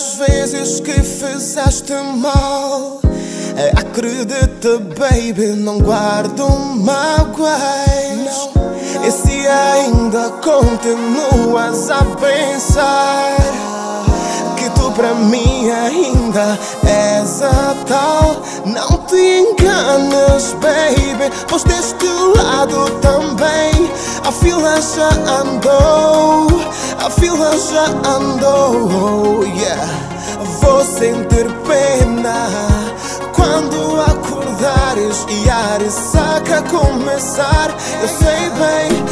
das vezes que fizeste mal, acredita, baby, não guardo mágoas. E se ainda continuas a pensar que tu pra mim ainda és a tal, não te enganes, baby, pois deste lado também a fila já andou, a fila já andou, yeah. Vou sentir pena quando acordares e a ressaca começar. Eu sei bem,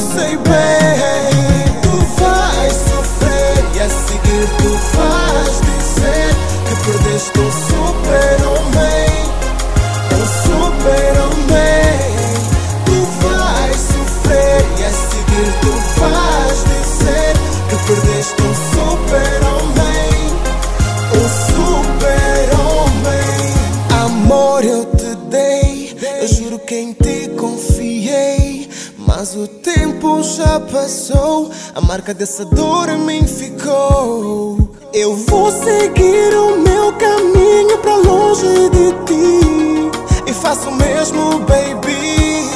tu vais sofrer e a seguir tu vais dizer que perdeste um super-homem, um super-homem. Tu vais sofrer e a seguir tu vais dizer que perdeste um super-homem, um super-homem. Amor eu te dei, eu juro que em ti confiei, mas o tempo já passou, a marca dessa dor em mim ficou. Eu vou seguir o meu caminho pra longe de ti e faço o mesmo, baby.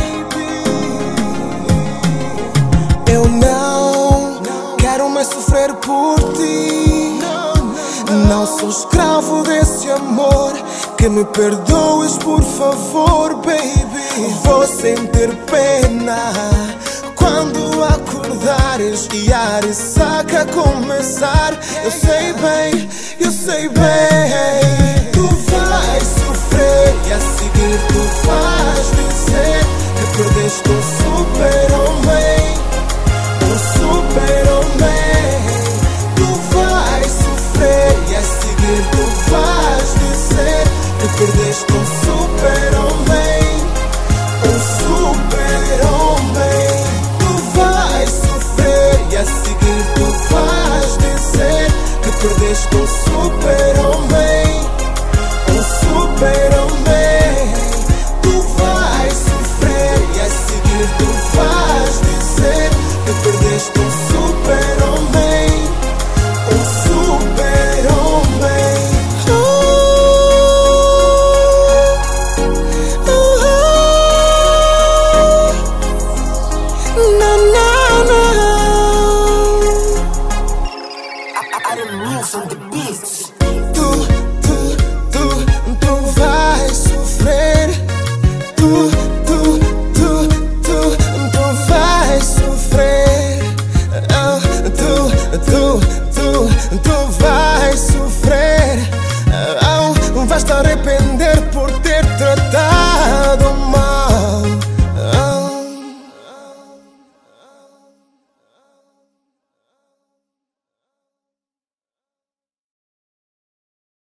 Eu não quero mais sofrer por ti, não sou escravo desse amor, que me perdoes por favor, baby. Vou sentir pena quando acordares e a ressaca começar. Eu sei bem, tu vais sofrer e a seguir tu vais dizer que perdeste um